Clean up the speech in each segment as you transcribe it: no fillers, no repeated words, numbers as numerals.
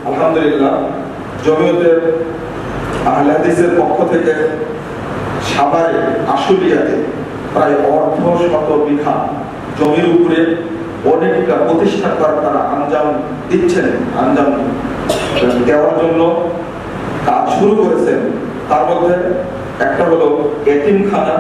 আলহামদুলিল্লাহ জমিয়তে আহলে হাদিসের পক্ষ থেকে সাভারে আশুলিয়াতে প্রায় অর্ধশত বিঘা জমির উপরে অনেকটা প্রতিষ্ঠা করার তারা আঞ্জাম দিচ্ছেন, আঞ্জাম দেওয়ার জন্য কাজ শুরু করেছেন। তার মধ্যে একটা হলো এতিমখানা,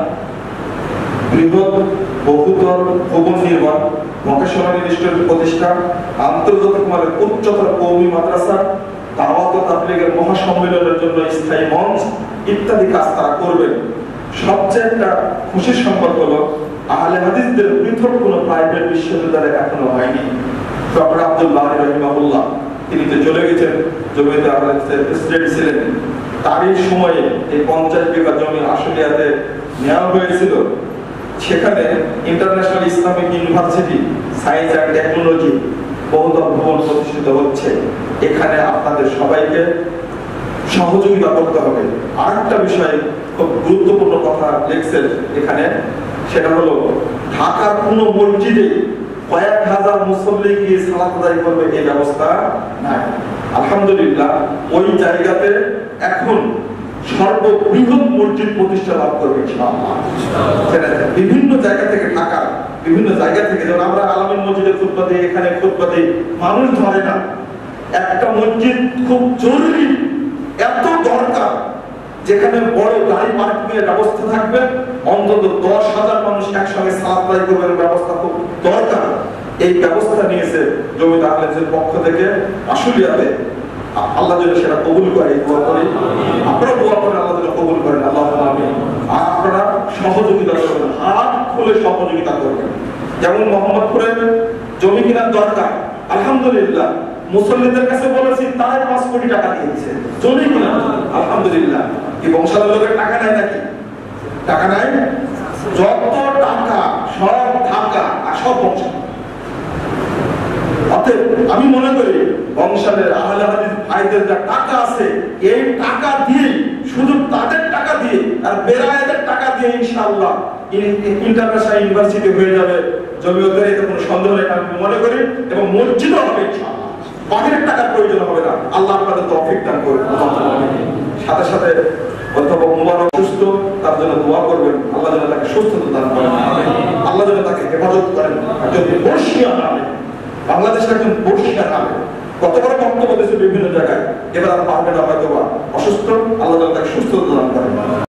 বৃহৎ বহুতল ভবন নির্মাণ, ভোকেশনাল ইনস্টিটিউট প্রতিষ্ঠা, আন্তর্জাতিক মানের উচ্চতর কওমি মাদ্রাসা, দাওয়াত ও তাবলীগের মহাসম্মেলনের জন্য স্থায়ী মঞ্চ ইত্যাদি কাজ তারা করবেন। সবচেয়ে একটা খুশির সংবাদ হলো আহলে হাদিসদের পৃথক কোনো প্রাইভেট বিশ্ববিদ্যালয় এখনো হয়নি। ডক্টর আব্দুল বারী রাহিমাহুল্লাহ তিনি তো চলে গেছেন, জমিয়তে আহলে হাদিসের প্রেসিডেন্ট ছিলেন। তারই সময়ে এই 50 বিঘা জমি আশুলিয়াতে নেওয়া হয়েছিল। সেখানে international Islamic university science and technology বহুতল ভবন প্রতিষ্ঠিত হচ্ছে। এখানে আপনাদের সবাইকে সহযোগিতা করতে হবে। আরেকটা বিষয় খুব গুরুত্বপূর্ণ কথা লিখছেন এখানে, সেটা হলো ঢাকার কোন মসজিদে কয়েক হাজার মুসল্লি গিয়ে সালাত আদায় করবে এই ব্যবস্থা নাই। আলহামদুলিল্লাহ ওই জায়গাতে এখন সর্ববৃহৎ মসজিদ প্রতিষ্ঠা লাভ করবে ইনশাআল্লাহ। বিভিন্ন জায়গা থেকে, ঢাকার বিভিন্ন জায়গা থেকে, যেমন আমরা আলামিন মসজিদে খুতবা দিই, এখানে খুতবা দিই, মানুষ ধরে না। একটা মসজিদ খুব জরুরি, এত দরকার, যেখানে বড় গাড়ি পার্কিং এর ব্যবস্থা থাকবে, অন্তত 10,000 মানুষ একসঙ্গে সালাত আদায় করবেন, ব্যবস্থা খুব দরকার। এই ব্যবস্থা নিয়েছে জমিয়তে আহলে হাদিসের পক্ষ থেকে আশুলিয়াতে। আল্লাহ যেন সেটা কবুল করে, দোয়া করি। আপনারা দোয়া করেন আল্লাহ যেন কবুল করেন, আল্লাহুম্মা আমিন। আর আপনারা সহযোগিতা করবেন, হাত খুলে সহযোগিতা করবেন। যেমন মোহাম্মদপুরে জমি কেনার দরকার, আলহামদুলিল্লাহ মুসল্লিদের কাছে বলেছি, তারাই 5 কোটি টাকা দিয়েছে জমি কিনা। আলহামদুলিল্লাহ। কি বংশালের লোকের টাকা নাই নাকি? টাকা নাই, যত টাকা সব ঢাকা আর সব বংশাল। অতএব আমি মনে করি বংশালের আহলে হাদিস ভাইদের যা টাকা আছে, এই টাকা দিয়ে, শুধু তাদের টাকা দিয়ে আর বেরায়েদের টাকা দিয়ে ইনশাআল্লাহ ইন্টারন্যাশনাল ইউনিভার্সিটি হয়ে যাবে জমিয়তের, এতে কোনো সন্দেহ নেই আমি মনে করি। এবং মসজিদও হবে ইনশাআল্লাহ, বাহিরের টাকার প্রয়োজন হবে না। আল্লাহ আপনাদের তৌফিক দান করুন। সাথে সাথে অধ্যাপক মুবারক সুস্থ, তার জন্য দোয়া করবেন, আল্লাহ যেন তাকে সুস্থতা দান করেন, আল্লাহ যেন তাকে হেফাজত করেন। একজন বর্ষিয়া নামে, বাংলাদেশের একজন বর্ষিয়া নামে কত বড় বক্তব্য দিয়েছে বিভিন্ন জায়গায়, এবার আর পারবে না হয়তো বা অসুস্থ, আল্লাহ যেন তাকে সুস্থতা দান করেন।